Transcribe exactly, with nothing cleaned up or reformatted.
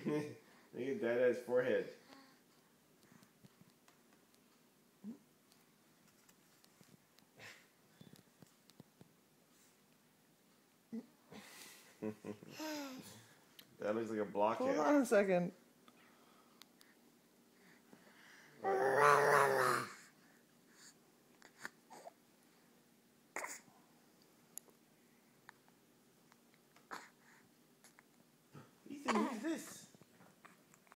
Look at Dada's forehead. That looks like a blockhead. Hold on a second.